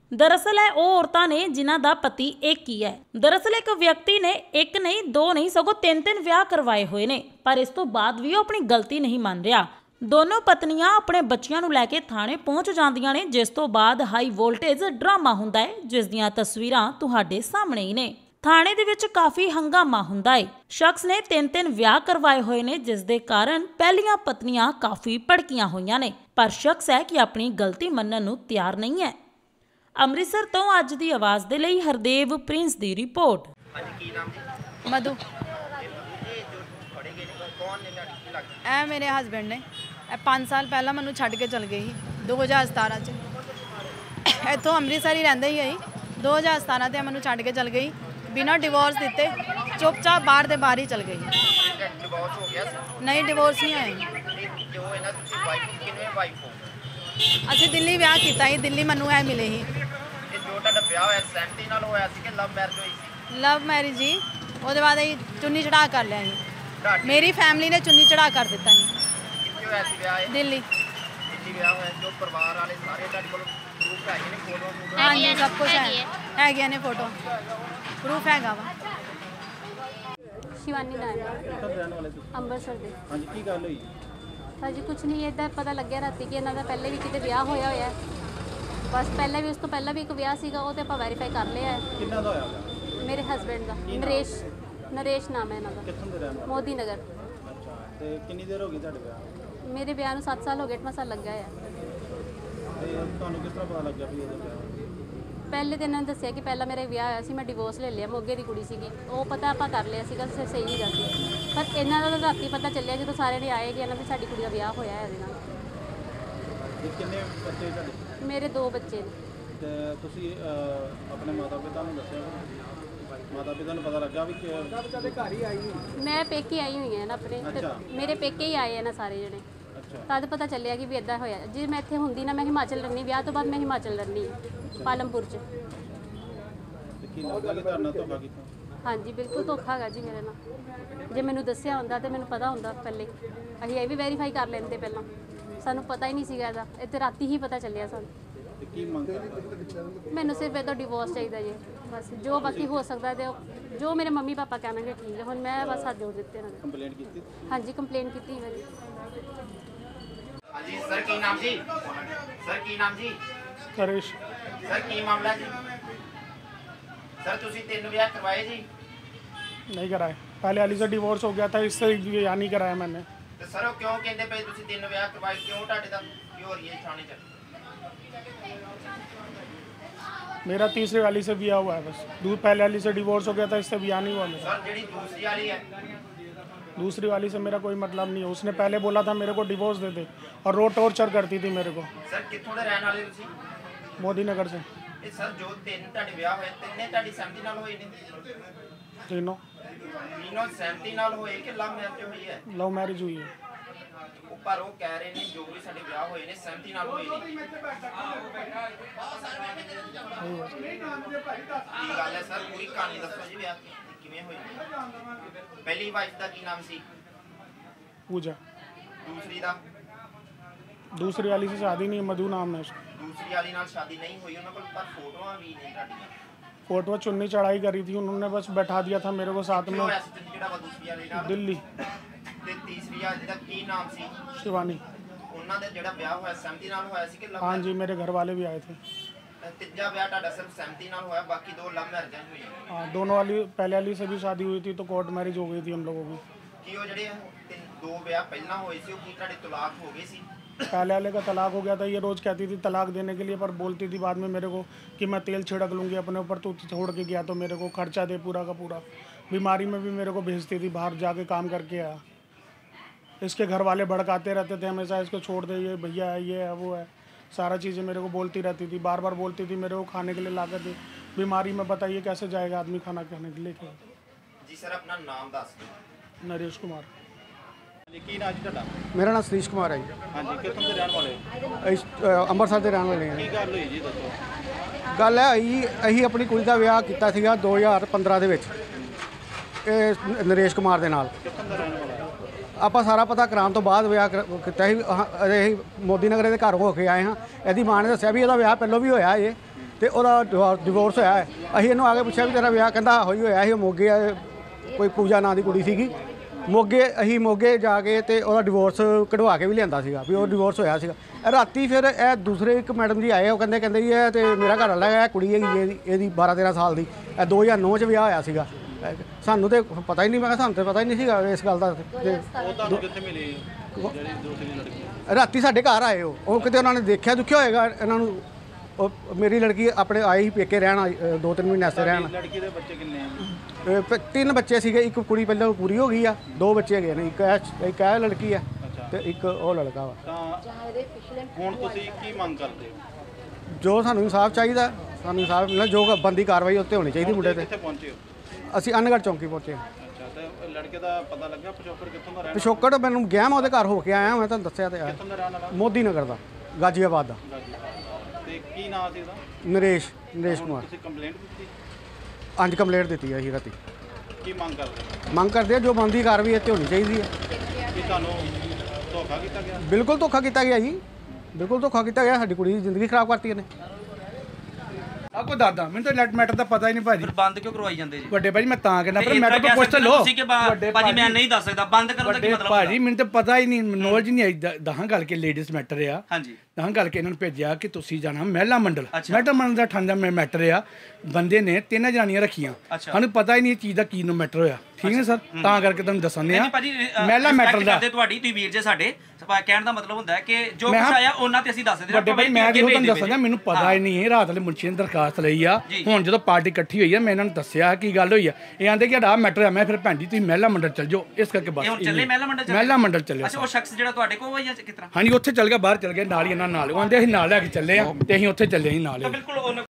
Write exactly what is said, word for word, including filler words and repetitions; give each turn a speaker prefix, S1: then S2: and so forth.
S1: दरअसल है वो औरतां ने जिन्हां दा पति एक ही है। दरअसल एक व्यक्ति ने एक नहीं दो नहीं सगों तीन तीन विआह करवाए हुए ने, पर इस तो बाद भी वो अपनी गलती नहीं मान रहा। दोनों पत्नियां अपने बच्चियां नूं लैके थाणे पहुंच जांदियां ने, जिस तो बाद हाई वोल्टेज ड्रामा हुंदा है, जिस दियां तस्वीरां तुहाडे सामने ही ने। थाणे दे विच काफी हंगामा हुंदा है। शख्स ने तीन तीन विआह करवाए हुए ने, जिस दे कारण पहलियां पत्नियां काफी भड़कियां होईयां ने, पर शख्स है कि अपनी गलती मन्नण नूं तैयार नहीं है। अमृतसर तो अज दी आवाज़ दे लई हरदेव प्रिंस दी रिपोर्ट।
S2: मधु ए मेरे हसबैंड ने पाँच साल पहला मैनू छड्ड के चल गई दो हज़ार सतारा च इत्थों अमृतसर ही रहिंदे ही दो हज़ार सतारा ते मैनू छड्ड के चल गई बिना डिवोर्स दिते, चुपचाप बाहर दे बाहर ही चल गई। नहीं डिवोर्स नहीं होया। असी दिल्ली विआह कीता ही, दिल्ली मैनू है मिले ही। लव मैरिज ही, उसके बाद ही चुन्नी चढ़ा कर लिया ही। मेरी फैमिली ने चुन्नी चढ़ा कर दिता ही। दिल्ली हाँ जी सब कुछ है, है ने फोटो प्रूफ हैगा वा।
S3: शिवानी नाम अंबरसर दे।
S4: हाँ जी की गल होई?
S3: हाँ जी कुछ नहीं, इधर पता लग्या राती कि इन्हों का पहले भी कितने विआह होया होया, बस पहले भी उस तो पहले भी एक विआह सीगा, वो तो आप वैरीफाई कर लिया है।
S4: किन्ना दा होया?
S3: मेरे हसबैंड का नरेश, नरेश नाम है इन्हों का।
S4: कित्थों दे रहण वाले?
S3: मोदी नगर।
S4: अच्छा ते कितनी देर हो गई तुहाडे विआह?
S3: मेरे विआह नूं सत्त साल हो गए, अठवां साल लग गया है।
S4: ते तुहानूं किस तरह पता लग्या भी इहदा विआह?
S3: पहले तो इन्होंने दसिया कि पहला मेरा विआह होया सी, मैं डिवोर्स ले लिया, मोगे की कुड़ी सीगी, वो पता आप कर लिया सीगा, सही नहीं जाती। पर इन्हों का राती पता चलिया जो सारे ने आए कि इन्हों भी साडी कुड़ी का विआह होया है।
S4: ते किन्ने बच्चे तुहाडे?
S3: मेरे दो बच्चे ने।
S4: ते तुसीं अपने माता पिता नूं दस्सिया? माता पिता नूं पता लगा भी बच्चा दे घर ही आई?
S3: मैं पेके आई हुई है ना अपने।
S4: अच्छा।
S3: मेरे पेके ही आए हैं ना सारे जने।
S4: अच्छा।
S3: तद पता चलिया कि भी इदा होया। जे मैं इत्थे हुंदी ना, मैं हिमाचल रहनी, विआह तो बाद मैं हिमाचल रहनी पालमपुर च।
S4: ते की लगदा कि तुहाडे नाल धोखा कीता?
S3: हाँ जी बिल्कुल धोखा है जी मेरे नाल। जे मैनू दस्सिया हुंदा ते मैनू पता हुंदा पहले, असीं ये भी वैरीफाई कर लेंदे पहलां। सानू पता ही नहीं सीगा इहदा, इत्थे राती ही पता चलिया सानू।
S4: ते की मंग करदे?
S3: मैनू सिर्फ इहदा डिवोर्स चाहिए जी, बस जो बाकी हो सकता है जो मेरे मम्मी पापा कहणगे ठीक है। हुण मैं बस हाथ जोड़ दित्ते इन्हां ने।
S4: कंप्लेंट कीती?
S3: हाँ जी कंप्लेन की मैं जी।
S5: हाँ जी सर की नाम जी? सर की नाम जी?
S4: करेश।
S5: सर की मामला जी? सर तुसी तीन विआह करवाए जी?
S4: नहीं कराए, पहले वाली से डिवोर्स हो गया था, इससे विआह नहीं कराया मैंने।
S5: तो सर वो क्यों कहते पे तुसी तीन विआह करवाए, क्यों ਤੁਹਾਡੇ ਦਾ ਕੀ ਹੋ ਰਹੀ है थाने च?
S4: मेरा तीसरे वाली से ब्याह हुआ है बस, दूर पहले वाली से डिवोर्स हो गया था, इससे ब्याह नहीं हुआ मेरा।
S5: सर ਜਿਹੜੀ दूसरी वाली है?
S4: दूसरी वाली से मेरा कोई मतलब नहीं है, उसने पहले बोला था मेरे को डिवोर्स दे दे और रो टॉर्चर करती थी मेरे को।
S5: सर कित्थों ਦੇ ਰਹਿਣ ਵਾਲੇ ਤੁਸੀਂ?
S4: मोदी नगर से।
S5: ਇਹ ਸਰ ਜੋ ਤਿੰਨ ਤੁਹਾਡੇ ਵਿਆਹ ਹੋਏ, ਤਿੰਨੇ ਤੁਹਾਡੀ ਸਹਿਮਤੀ ਨਾਲ ਹੋਏ ਨੇ?
S4: तीनों
S5: तीनों ਸਹਿਮਤੀ ਨਾਲ ਹੋਏ ਕਿ ਲਵ ਮੈਰਿਜ ਹੋਈ ਹੈ?
S4: लव मैरिज हुई है।
S5: ਉਹ ਪਰ ਉਹ ਕਹਿ ਰਹੇ ਨੇ ਜੋ ਵੀ ਸਾਡੇ ਵਿਆਹ ਹੋਏ ਨੇ ਸਹਿਮਤੀ ਨਾਲ ਹੋਏ ਨੇ। ਕੀ ਗੱਲ ਹੈ ਸਰ, ਪੂਰੀ ਕਹਾਣੀ ਦੱਸੋ ਜੀ ਵਿਆਹ ਦੀ ਕਿਵੇਂ ਹੋਈ? ਪਹਿਲੀ ਵਾਈਫ ਦਾ ਕੀ ਨਾਮ ਸੀ?
S4: पूजा।
S5: दूसरी ਦਾ?
S4: दूसरी वाली से शादी नहीं है, मधु नाम है उसका।
S5: दूसरी वाली नाल शादी नहीं हुई ਉਹਨਾਂ ਕੋਲ, ਪਰ ਫੋਟੋਆਂ ਵੀ ਨੇ ਤੁਹਾਡੀਆਂ।
S4: फोटो चुन्नी चढ़ाई करी थी उन्होंने, बस बैठा दिया था मेरे को साथ में।
S5: ਹੋਇਆ ਸੀ ਚੁੰਨੀ ਜਿਹੜਾ ਵਾ ਦੂਸਰੀ ਵਾਲੀ ਨਾਲ?
S4: दिल्ली।
S5: ਤੇ ਤੀਸਰੀ ਵਾਲੀ ਦਾ ਕੀ ਨਾਮ ਸੀ?
S4: शिवानी।
S5: ਉਹਨਾਂ ਦਾ ਜਿਹੜਾ ਵਿਆਹ ਹੋਇਆ ਸਹਿਮਤੀ ਨਾਲ ਹੋਇਆ ਸੀ ਕਿ ਲਵ?
S4: हाँ जी मेरे घर वाले भी आए थे।
S5: ਤੀਜਾ ਵਿਆਹ ਤੁਹਾਡਾ ਸਿਰਫ ਸਹਿਮਤੀ ਨਾਲ ਹੋਇਆ, ਬਾਕੀ ਦੋ ਲਵ ਮੈਰਿਜਾਂ ਹੋਈਆਂ?
S4: हाँ दोनों वाली, पहले वाली से भी शादी हुई थी तो कोर्ट मैरिज हो गई थी हम लोगों की।
S5: ਕੀ ਉਹ ਜਿਹੜੇ ਤਿੰਨ ਦੋ ਵਿਆਹ ਪਹਿਲਾਂ ਹੋਏ ਸੀ ਉਹ ਕੀ ਤੁਹਾਡੇ ਤਲਾਕ ਹੋ ਗਏ ਸੀ?
S4: पहले वाले का तलाक हो गया था, ये रोज़ कहती थी तलाक देने के लिए, पर बोलती थी बाद में मेरे को कि मैं तेल छिड़क लूँगी अपने ऊपर, तो छोड़ के गया तो मेरे को खर्चा दे पूरा का पूरा। बीमारी में भी मेरे को भेजती थी, बाहर जाके काम करके आया। इसके घर वाले भड़काते रहते थे हमेशा, इसको छोड़ दे, ये भैया है, ये है, वो है, सारा चीज़ें मेरे को बोलती रहती थी, बार बार बोलती थी मेरे को खाने के लिए ला कर दे। बीमारी में बताइए कैसे जाएगा आदमी खाना खाने के लिए?
S5: जी सर अपना नाम दस दो।
S4: नरेश कुमार।
S6: ਕੀ ਨਾਂ ਜੀ ਤੁਹਾਡਾ?
S7: मेरा नाम सतीश कुमार है जी।
S6: ਹਾਂਜੀ ਕਿੱਥੋਂ ਦੇ ਰਹਿਣ ਵਾਲੇ?
S7: ਅਸੀਂ, ਅ, ਅੰਮ੍ਰਿਤਸਰ ਦੇ ਰਹਿਣ ਵਾਲੇ
S6: ਕੀ
S7: ਹਾਂ।
S6: ਗੱਲ ਹੋਈ ਜੀ ਦੱਸੋ?
S7: ਗੱਲ ਹੈ ਅਸੀਂ ਅਸੀਂ ਆਪਣੀ ਕੁੜੀ ਦਾ ਵਿਆਹ ਕੀਤਾ ਸੀਗਾ ਦੋ ਹਜ਼ਾਰ ਪੰਦਰਾਂ ਦੇ ਵਿੱਚ, ਇਹ ਨਰੇਸ਼ ਕੁਮਾਰ ਦੇ ਨਾਲ।
S6: ਕਿੱਥੋਂ ਦਾ ਰਹਿਣ ਵਾਲਾ?
S7: ਆਪਾਂ ਸਾਰਾ ਪਤਾ ਕਰਾਉਣ ਤੋਂ ਬਾਅਦ ਵਿਆਹ ਕਰ- ਕੀਤਾ ਸੀ। ਅਹ, ਅਸੀਂ ਮੋਦੀ ਨਗਰ ਦੇ ਘਰ ਹੋ ਕੇ ਆਏ ਹਾਂ। ਇਹਦੀ ਮਾਂ ਨੇ ਦੱਸਿਆ ਵੀ ਇਹਦਾ ਵਿਆਹ ਪਹਿਲਾਂ ਵੀ ਹੋਇਆ ਇਹ, ਤੇ ਉਹਦਾ ਡਿਵੋਰਸ ਹੋਇਆ ਹੈ। ਅਸੀਂ ਇਹਨੂੰ ਆ ਕੇ ਪੁੱਛਿਆ ਵੀ ਤੇਰਾ ਵਿਆਹ, ਕਹਿੰਦਾ ਹੋਈ ਹੋਇਆ ਸੀ ਮੋਗੇ, ਕੋਈ ਪੂਜਾ ਨਾਂ ਦੀ ਕੁੜੀ ਸੀਗੀ ਮੋਗੇ। ਅਸੀਂ ਮੋਗੇ ਜਾ ਕੇ ਤੇ ਉਹਦਾ ਡਿਵੋਰਸ ਕਢਵਾ ਕੇ ਵੀ ਲਿਆਂਦਾ ਸੀਗਾ ਵੀ ਉਹ ਡਿਵੋਰਸ ਹੋਇਆ ਸੀਗਾ। ਰਾਤੀ ਫਿਰ ਇਹ ਦੂਸਰੇ ਇੱਕ ਮੈਡਮ ਜੀ ਆਏ, ਉਹ ਕਹਿੰਦੇ ਕਹਿੰਦੇ ਜੀ ਇਹ ਤੇ ਮੇਰਾ ਘਰ ਵਾਲਾ ਹੈ, ਕੁੜੀ ਹੈਗੀ ਇਹਦੀ ਇਹਦੀ ਬਾਰਾਂ ਤੇਰਾਂ ਸਾਲ ਦੀ, ਇਹ ਦੋ ਹਜ਼ਾਰ ਨੌ 'ਚ ਵਿਆਹ ਹੋਇਆ ਸੀਗਾ। ਸਾਨੂੰ ਤੇ ਪਤਾ ਹੀ ਨਹੀਂ, ਮੈਂ ਕਿਹਾ ਸਾਨੂੰ ਤੇ ਪਤਾ ਹੀ ਨਹੀਂ ਸੀਗਾ ਇਸ ਗੱਲ ਦਾ। ਤੇ
S6: ਉਹ ਤੁਹਾਨੂੰ ਕਿੱਥੇ ਮਿਲੀ ਜਿਹੜੀ ਦੂਸਰੀ ਲੜਕੀ?
S7: ਰਾਤੀ ਸਾਡੇ ਘਰ ਆਏ ਉਹ ਉਹ ਕਿਤੇ ਉਹਨਾਂ ਨੇ ਦੇਖਿਆ ਦੁੱਖਿਆ ਹੋਏਗਾ ਇਹਨਾਂ ਨੂੰ। ਉਹ ਮੇਰੀ ਲੜਕੀ ਆਪਣੇ ਆਈ ਸੀ ਪੇਕੇ ਰਹਿਣ, ਅ, ਦੋ ਤਿੰਨ ਮਹੀਨੇ ਵਾਸਤੇ ਰਹਿਣ।
S6: ਲੜਕੀ ਦੇ ਬੱਚੇ ਕਿੰਨੇ ਆ?
S7: ਅ, ਪ- ਤਿੰਨ ਬੱਚੇ ਸੀਗੇ, ਇੱਕ ਕੁੜੀ ਪਹਿਲਾਂ ਪੂਰੀ ਹੋ ਗਈ ਆ, ਦੋ ਬੱਚੇ ਹੈਗੇ ਨੇ, ਇੱਕ ਇਹ ਇੱਕ ਇਹ ਲੜਕੀ ਆ ਤੇ ਇੱਕ ਉਹ ਲੜਕਾ ਵਾ।
S6: ਤਾਂ ਹੁਣ ਤੁਸੀਂ ਕੀ ਮੰਗ ਕਰਦੇ ਹੋ?
S7: ਜੋ ਸਾਨੂੰ ਇਨਸਾਫ ਚਾਹੀਦਾ, ਸਾਨੂੰ ਇਨਸਾਫ ਮਿਲਣਾ, ਜੋ ਬੰਦੀ ਕਾਰਵਾਈ ਉੱਤੇ ਹੋਣੀ ਚਾਹੀਦੀ ਮੁੰਡੇ ਤੇ।
S6: ਕਿੱਥੇ ਪਹੁੰਚੇ ਹੋ?
S7: ਅਸੀਂ ਅਨਗੜ ਚੌਂਕੀ ਪਹੁੰਚੇ ਹਾਂ।
S6: ਅੱਛਾ, ਤੇ ਲੜਕੇ ਦਾ ਪਤਾ ਲੱਗਾ ਪਿਛੋਕੜ ਕਿੱਥੋਂ ਦਾ ਰਹਿਣ
S7: ਪਿਛੋਕੜ ਮੈਨੂੰ ਗਿਆ, ਮੈਂ ਉਹਦੇ ਘਰ ਹੋ ਕੇ ਆਇਆ, ਮੈਂ ਤੁਹਾਨੂੰ ਦੱਸਿਆ ਤੇ ਆ।
S6: ਕਿੱਥੋਂ ਦਾ ਰਹਿਣ ਵਾਲਾ?
S7: ਮੋਦੀ ਨਗਰ ਦਾ, ਗਾਜ਼ੀਆਬਾਦ ਦਾ।
S6: ਤੇ ਕੀ ਨਾਂ ਸੀ ਉਹਦਾ?
S7: ਨਰੇਸ਼ ਨਰੇਸ਼ ਕੁਮਾਰ।
S6: ਤੁਸੀਂ ਕੰਪਲੇਂਟ ਦਿੱਤੀ?
S7: ਅੱਜ ਕੰਪਲੇਂਟ ਦਿੱਤੀ ਹੈ ਅਸੀਂ ਰਾਤੀ।
S6: ਕੀ ਮੰਗ ਕਰਦੇ ਹੋ?
S7: ਮੰਗ ਕਰਦੇ ਆ ਜੋ ਬੰਦੀ ਕਾਰਵਾਈ ਇੱਥੇ ਹੋਣੀ ਚਾਹੀਦੀ ਹੈ।
S6: ਕੀ ਤੁਹਾਨੂੰ ਧੋਖਾ ਕੀਤਾ ਗਿਆ?
S7: ਬਿਲਕੁਲ ਧੋਖਾ ਕੀਤਾ ਗਿਆ ਜੀ, ਬਿਲਕੁਲ ਧੋਖਾ ਕੀਤਾ ਗਿਆ, ਸਾਡੀ ਕੁੜੀ ਦੀ ਜ਼ਿੰਦਗੀ ਖਰਾਬ ਕਰਤੀ ਇਹਨੇ।
S8: ਆਪਕੋ ਦਾਦਾ ਮੈਨੂੰ ਤਾਂ ਲੈਟ ਮੈਟਰ ਦਾ ਪਤਾ ਹੀ ਨਹੀਂ ਭਾਜੀ।
S9: ਫਿਰ ਬੰਦ ਕਿਉਂ ਕਰਵਾਈ ਜਾਂਦੇ ਜੀ?
S8: ਵੱਡੇ ਭਾਜੀ ਮੈਂ ਤਾਂ ਕਹਿੰਦਾ ਪਰ
S9: ਇਹ
S8: ਮੈਟਰ
S9: ਤਾਂ
S8: ਤੋਂ ਪੁੱਛ ਲਓ
S9: ਤੁਸੀਂ ਕਿ ਬਾ- ਭਾਜੀ ਮੈਂ ਨਹੀਂ ਦੱਸ ਸਕਦਾ, ਬੰਦ ਕਰਨ ਦਾ ਕੀ
S8: ਵੱਡੇ
S9: ਮਤਲਬ
S8: ਭਾਜੀ
S9: ਹੁੰਦਾ?
S8: ਮੈਨੂੰ ਤਾਂ ਪਤਾ ਹੀ ਨਹੀਂ, ਨੌਲੇਜ ਨਹੀਂ ਆਈ। ਦਹਾਂ ਗੱਲ ਕੇ ਲੇਡੀਜ਼ ਮੈਟਰ ਆ,
S9: ਹਾਂਜੀ
S8: ਦਹਾਂ ਗੱਲ ਕੇ ਇਹਨਾਂ ਨੂੰ ਭੇਜਿਆ ਕਿ ਤੁਸੀਂ ਜਾਣਾ ਮਹਿਲਾ ਮੰਡਲ।
S9: ਅੱਛਾ।
S8: ਮਹਿਲਾ ਮੰਡਲ ਦਾ ਠੰਡਾ ਮੈਟਰ ਆ, ਬੰਦੇ ਨੇ ਤਿੰਨ ਜਨਾਨੀਆਂ ਰੱਖੀਆਂ,
S9: ਅੱਛਾ।
S8: ਸਾਨੂੰ ਪਤਾ ਹੀ ਨਹੀਂ ਇਹ ਚੀਜ਼ ਦਾ ਕੀ ਨੂੰ ਮੈਟਰ ਹੋਇਆ। ਠੀਕ ਹੈ ਸਰ, ਤਾਂ ਕਰਕੇ ਤੁਹਾਨੂੰ ਦੱਸਣੇ ਆ
S9: ਨਹੀਂ ਭਾਜੀ ਅ,
S8: ਮਹਿਲਾ
S9: respect
S8: ਮੈਟਰ ਦਾ।
S9: ਕਰਦੇ ਤੁਹਾਡੀ, ਤੁਸੀਂ ਵੀਰ ਜੇ ਸਾਡੇ ਸਪਾ- ਕਹਿਣ ਦਾ ਮਤਲਬ ਹੁੰਦਾ ਹੈ ਕਿ ਜੋ
S8: ਮੈਂ
S9: ਕੁਛ
S8: ਹਾਂ-
S9: ਆਇਆ ਉਹਨਾਂ ਤੇ ਅਸੀਂ ਦੱਸ ਦਿੰਦੇ ਹਾਂ।
S8: ਵੱਡੇ ਭਾਈ
S9: ਭਾਵੇਂ
S8: ਮੈਂ
S9: ਅੱਗੇ
S8: ਜਦੋਂ
S9: ਭੇਜ
S8: ਤੁਹਾਨੂੰ
S9: ਦੇਵੇ
S8: ਦੱਸਦਾ
S9: ਜੀ।
S8: ਮੈਨੂੰ ਪਤਾ ਹੀ ਨਹੀਂ ਹੈ। ਰਾਤ ਵਾਲੇ ਮੁਨਸ਼ੀ ਨੇ ਦਰਖਾਸਤ ਲਈ ਆ,
S9: ਜੀ।
S8: ਹੁਣ ਜਦੋਂ ਪਾਰਟੀ ਇਕੱਠੀ ਹੋਈ ਆ ਮੈਂ ਇਹਨਾਂ ਨੂੰ ਦੱਸਿਆ ਕੀ ਗੱਲ ਹੋਈ ਆ। ਇਹ ਆਂਦੇ ਕਿ ਆਹ ਮੈਟਰ ਆ। ਮੈਂ ਫਿਰ ਭੈਣ ਜੀ ਤੁਸੀਂ ਮਹਿਲਾ ਮੰਡਲ ਚੱਲ ਜਾਓ, ਇਸ ਕਰਕੇ ਬਸ
S9: ਇਹ ਹੁਣ ਚੱਲੇ ਮਹਿਲਾ ਮੰਡਲ ਚੱਲੇ?
S8: ਮਹਿਲਾ ਮੰਡਲ ਚੱਲੇ।
S9: ਅੱਛਾ, ਉਹ ਸ਼ਖਸ ਜਿਹੜਾ ਤੁਹਾਡੇ ਕੋਲ ਹੋਇਆ ਜਾਂ ਕਿਸ ਤਰ੍ਹਾਂ?
S8: ਹਾਂਜੀ ਉੱਥੇ ਚੱਲ ਗਿਆ, ਬਾਹਰ ਚੱਲ ਗਿਆ ਨਾਲ ਹੀ ਇਹਨਾਂ ਨਾਲ। ਉਹ ਆਂਦੇ ਅਸੀਂ ਨਾਲ ਲੈ ਕੇ ਚੱਲੇ ਆ ਤੇ ਅਸੀਂ ਉੱਥੇ ਚੱਲੇ ਅਸੀਂ ਨਾਲ
S9: ਤਾਂ
S8: ਹੀ।
S9: ਬਿਲਕੁਲ ਉਹਨੇ